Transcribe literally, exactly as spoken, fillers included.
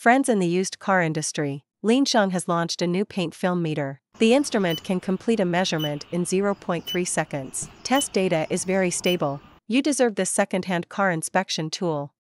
Friends in the used car industry, Linshang has launched a new paint film meter. The instrument can complete a measurement in zero point three seconds. Test data is very stable. You deserve this second-hand car inspection tool.